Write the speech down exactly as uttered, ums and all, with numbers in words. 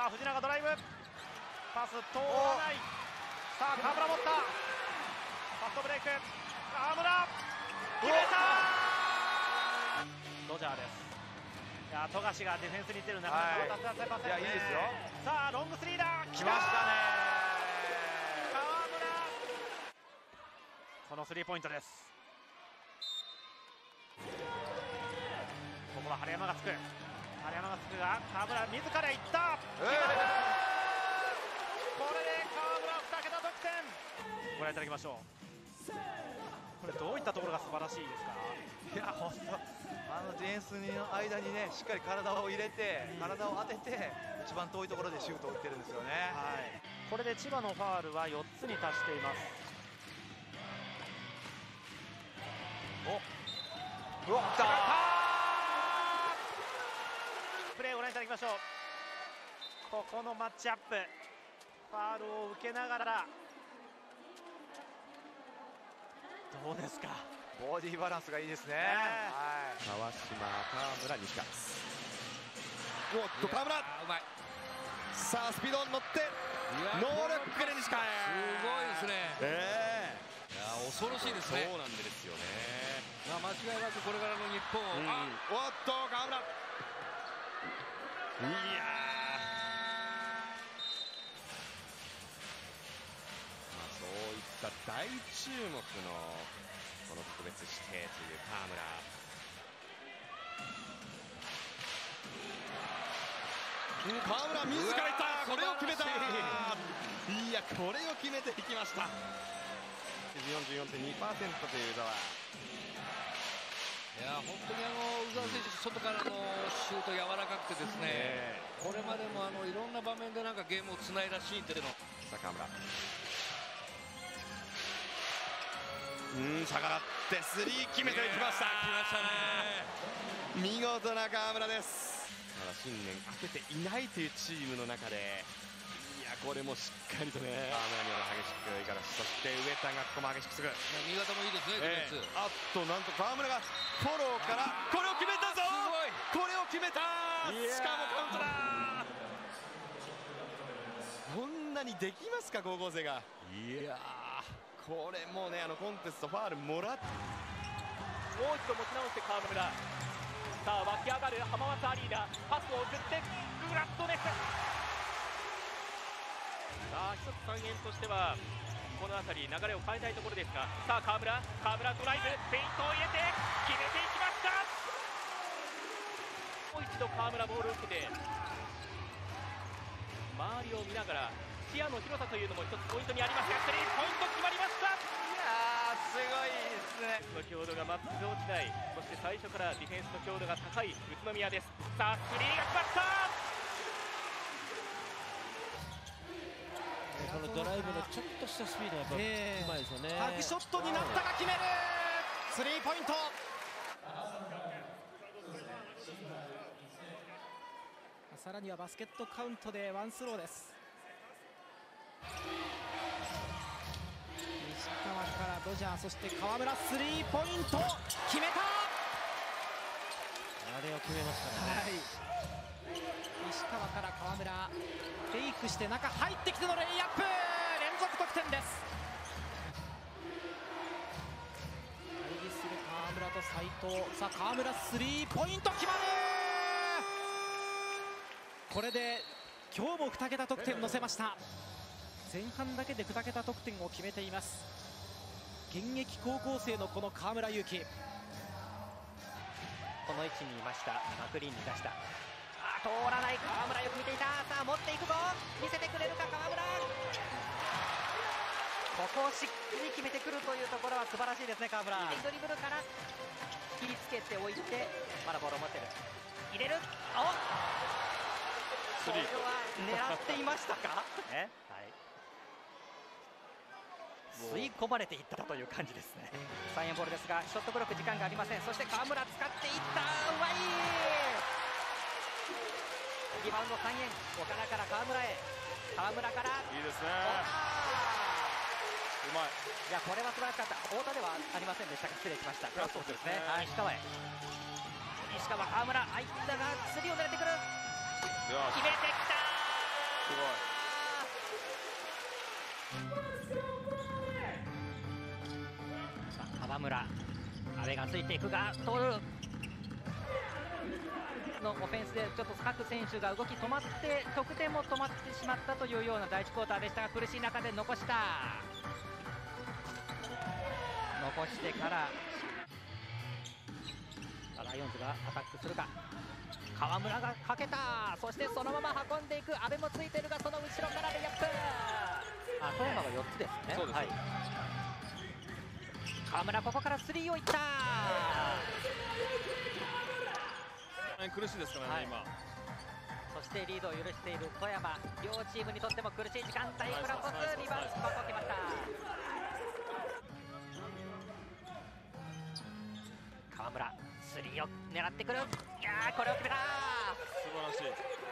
さあ藤永ドライブパス通らない。さあ河村持ったファストブレイク河村決めたドジャーです。いや富樫がディフェンスに出る中で渡せませんね。いやいいですよ。さあロングスリーだ来ましたね河村。このスリーポイントです。ここは晴山がつく晴山がつくが河村自らいった、えー、これで河村にけた得点ご覧いただきましょう。これどういったところが素晴らしいですか。 いや本当あのディフェンスの間にねしっかり体を入れて体を当てて一番遠いところでシュートを打ってるんですよね、 はい、これで千葉のファールはよっつに達しています。おうわっプレーをご覧いただきましょう。ここのマッチアップファールを受けながらどうですか。 ボディバランスがいいですね、 はい、川島、河村、西川。おっと河村うまい。さあスピードに乗ってノールックで西川。 すごいですね、 えー、 いや恐ろしいですね。 そうなんですよね。 まあ間違いなくこれからの日本、うん、あおっと河村いやそういった大注目のこの特別指定という河村。河村自らいった。これを決めた。いやこれを決めていきました。 よんじゅうよんてんにパーセント という宇澤。 いや本当にあの宇澤選手外からのシュート柔らかくてですね、えー、これまでもあのいろんな場面でなんかゲームをつないだシーンっていうの。さあ河村うん下がってスリー決めていきました。 来ましたね。 見事な河村です。まだ新年明けていないというチームの中でいやこれもしっかりとね河村には激しくいかだし、そして上田がここも激しくする。 新潟もいいですね、 えー、あっとなんと河村がフォローからこれを決めたぞ。これを決めた。しかもカウントだ。こんなにできますか高校生が。いやこれもうねあのコンテストファールもらってもう一度持ち直して河村。さあ湧き上がる浜松アリーナパスを送ってグラッドネス。さあ一つ三円としてはこの辺り流れを変えたいところですが、さあ河村河村ドライブフェイントを入れて決めていきました。もう一度河村ボールを受けて周りを見ながら視野の広さというのも一つポイントにありますが、スリーポイント決まりました。 いやーすごいですね。 強度が全く落ちない、そして最初からディフェンスの強度が高い宇都宮です。さあスリーが決まった。 このドライブのちょっとしたスピードがやっぱうまいですよね。 タグショットになったが決めるスリーポイント。さらにはバスケットカウントでワンスローです。西川からドジャー、そして河村スリーポイント決めた。 あれを決めましたね、はい、 西川から河村フェイクして中入ってきてのレイアップ連続得点です。対峙する河村と斉藤。さあ河村スリーポイント決まる。これで今日もに桁得点乗せました。前半だけでに桁得点を決めています。現役高校生のこの河村勇輝。 この位置にいました。マクリーンに出した。あ通らない。河村よく見ていた。さあ持っていくぞ。見せてくれるか河村。ここをしっかり決めてくるというところは素晴らしいですね河村。ドリブルから切りつけておいてまだボールを持ってる。入れる。おこれは狙っていましたかね、はい、吸い込まれていったという感じですね。さん円ボールですがショットブロック時間がありません。そして河村使っていった。うまい。リバウンドさん円岡田から河村へ。河村からいいですね。 うまい。いやこれは素晴らしかった。太田ではありませんでしたが失礼しました。クラストですね。西川へ。西川河村相手だがスリーを狙ってくる。決めてきた。 村、阿部がついていくが取るのオフェンスでちょっと各選手が動き止まって得点も止まってしまったというような第一クォーターでしたが、苦しい中で残した残してからライオンズがアタックするか、河村がかけた、そしてそのまま運んでいく、阿部もついてるがその後ろからレイアップ、あ富山がよっつですね。 そうです、はい、 河村ここからスリーをいった、 苦しいですからね、はい、今そしてリードを許している富山、両チームにとっても苦しい時間帯、フランコスリバウンド、ここ来ました。河村スリーを狙ってくる、いやーこれを決めた、 素晴らしい。